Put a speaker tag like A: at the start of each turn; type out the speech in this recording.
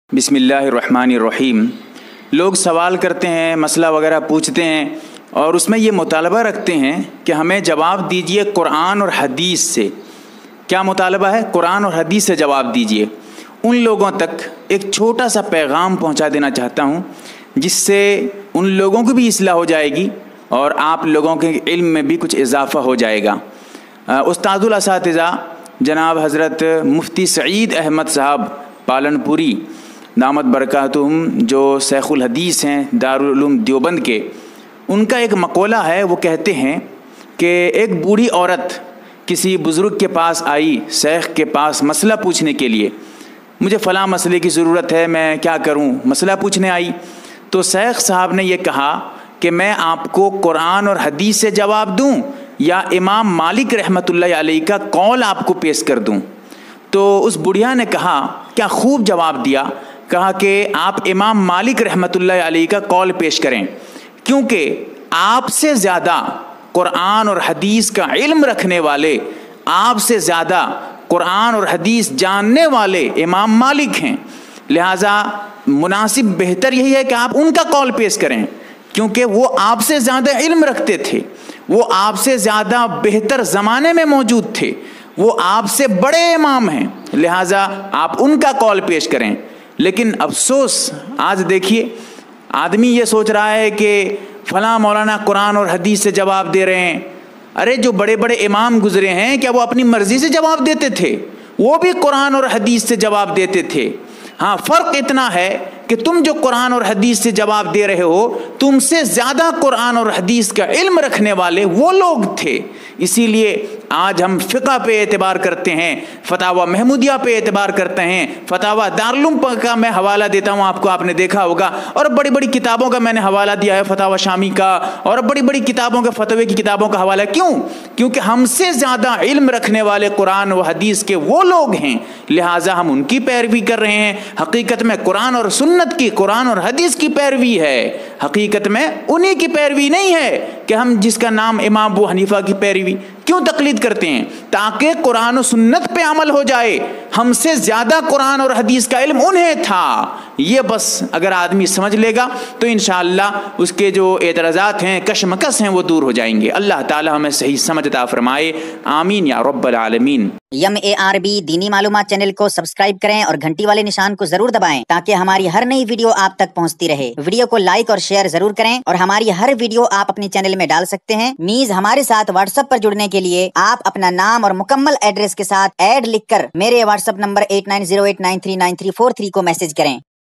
A: बिस्मिल्लाहिर्रहमानिर्रहीम। लोग सवाल करते हैं, मसला वगैरह पूछते हैं और उसमें ये मुतालबा रखते हैं कि हमें जवाब दीजिए कुरान और हदीस से। क्या मुतालबा है? कुरान और हदीस से जवाब दीजिए। उन लोगों तक एक छोटा सा पैगाम पहुंचा देना चाहता हूं जिससे उन लोगों की भी इस्लाह हो जाएगी और आप लोगों के इल्म में भी कुछ इजाफ़ा हो जाएगा। उस्तादुल असातिज़ा जनाब हज़रत मुफ्ती सईद अहमद साहब पालनपुरी दामत बरकातुहुम, जो शेखुल हदीस हैं दारुल उलूम देवबंद के, उनका एक मक़ौला है। वो कहते हैं कि एक बूढ़ी औरत किसी बुज़ुर्ग के पास आई, शेख के पास मसला पूछने के लिए। मुझे फ़लाँ मसले की ज़रूरत है, मैं क्या करूं? मसला पूछने आई तो शेख साहब ने ये कहा कि मैं आपको कुरान और हदीस से जवाब दूं या इमाम मालिक रहमतुल्लाह अलैह का कौल आपको पेश कर दूं। तो उस बुढ़िया ने कहा, क्या खूब जवाब दिया। कहा कि आप इमाम मालिक रहमतुल्लाह अलैह का कौल पेश करें, क्योंकि आपसे ज़्यादा कुरान और हदीस का इल्म रखने वाले, आपसे ज़्यादा कुरान और हदीस जानने वाले इमाम मालिक हैं। लिहाजा मुनासिब बेहतर यही है कि आप उनका कौल पेश करें, क्योंकि वो आपसे ज़्यादा इल्म रखते थे, वो आपसे ज़्यादा बेहतर ज़माने में मौजूद थे, वो आपसे बड़े इमाम हैं। लिहाजा आप उनका कौल पेश करें। लेकिन अफसोस, आज देखिए आदमी ये सोच रहा है कि फ़लाँ मौलाना कुरान और हदीस से जवाब दे रहे हैं। अरे जो बड़े बड़े इमाम गुजरे हैं, क्या वो अपनी मर्ज़ी से जवाब देते थे? वो भी कुरान और हदीस से जवाब देते थे। हाँ, फ़र्क इतना है कि तुम जो कुरान और हदीस से जवाब दे रहे हो, तुमसे ज़्यादा कुरान और हदीस का इल्म रखने वाले वो लोग थे। इसीलिए आज हम फ़िक़्ह पे एतबार करते हैं, फ़तावा महमूदिया पे एतबार करते हैं, फ़तावा दारुल उलूम का मैं हवाला देता हूँ आपको, आपने देखा होगा, और बड़ी बड़ी किताबों का मैंने हवाला दिया है, फ़तावा शामी का, और बड़ी बड़ी किताबों के फ़तवे की किताबों का हवाला। क्यों? क्योंकि हमसे ज़्यादा इल्म रखने वाले कुरान व हदीस के वो लोग हैं, लिहाजा हम उनकी पैरवी कर रहे हैं। हकीकत में कुरान और सुन्नत की, कुरान और हदीस की पैरवी है, हकीकत में उन्हीं की पैरवी नहीं है कि हम जिसका नाम इमाम अबू हनीफा की पैरवी क्यों तकलीद करते हैं? ताकि कुरान और सुन्नत पे अमल हो जाए। हमसे ज़्यादा कुरान और हदीस का इल्म उन्हें था। ये बस अगर आदमी समझ लेगा तो इंशाअल्लाह उसके जो एतराज़ात हैं, कशमकश हैं, वो दूर हो जाएंगे। अल्लाह ताला हमें सही समझ अता फरमाए। आमीन या रब्बल आलमीन।
B: MARB दीनी मालूमात चैनल को सब्सक्राइब करें और घंटी वाले निशान को जरूर दबाएं ताकि हमारी हर नई वीडियो आप तक पहुंचती रहे। वीडियो को लाइक और शेयर जरूर करें और हमारी हर वीडियो आप अपने चैनल में डाल सकते हैं। मीज हमारे साथ व्हाट्सएप पर जुड़ने के लिए आप अपना नाम और मुकम्मल एड्रेस के साथ ऐड लिखकर मेरे व्हाट्सएप नंबर 8908939343 को मैसेज करें।